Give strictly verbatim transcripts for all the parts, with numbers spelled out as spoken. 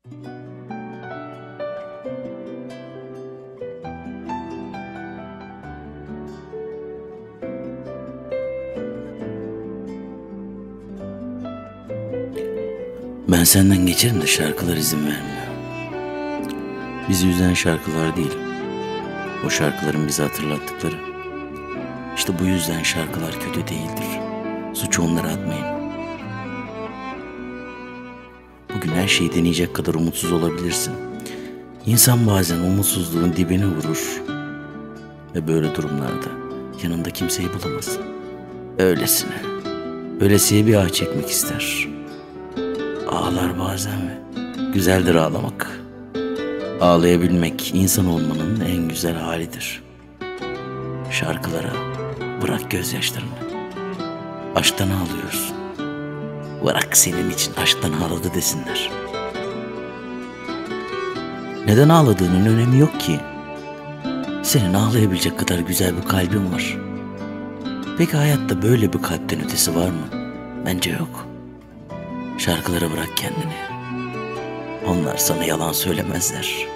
Ben senden geçerim de şarkılar izin vermiyor. Bizi üzen şarkılar değil, o şarkıların bizi hatırlattıkları. İşte bu yüzden şarkılar kötü değildir. Suçu onlara atmayın. Bugün her şeyi deneyecek kadar umutsuz olabilirsin. İnsan bazen umutsuzluğun dibine vurur ve böyle durumlarda yanında kimseyi bulamaz. Öylesine, öylesiye bir ağ çekmek ister. Ağlar bazen ve güzeldir ağlamak. Ağlayabilmek insan olmanın en güzel halidir. Şarkılara bırak gözyaşlarını. Aşktan ağlıyorsun. Bırak senin için aşktan ağladı desinler. Neden ağladığının önemi yok ki. Senin ağlayabilecek kadar güzel bir kalbin var. Peki hayatta böyle bir kalpten ötesi var mı? Bence yok. Şarkılara bırak kendini. Onlar sana yalan söylemezler.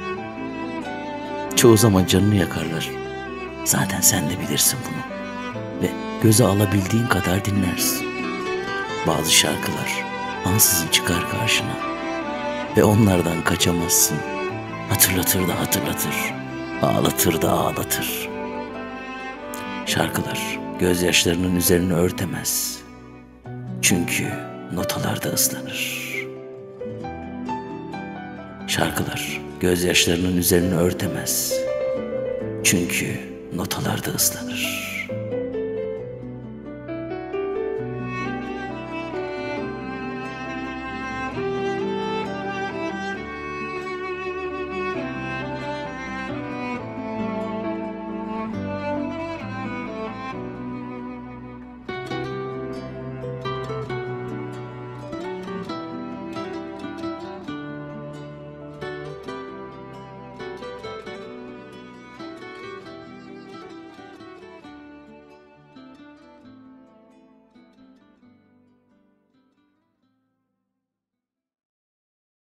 Çoğu zaman canını yakarlar. Zaten sen de bilirsin bunu. Ve göze alabildiğin kadar dinlersin. Bazı şarkılar ansızın çıkar karşına. Ve onlardan kaçamazsın. Hatırlatır da hatırlatır. Ağlatır da ağlatır. Şarkılar gözyaşlarının üzerini örtemez. Çünkü notalarda ıslanır. Şarkılar gözyaşlarının üzerini örtemez. Çünkü notalarda ıslanır.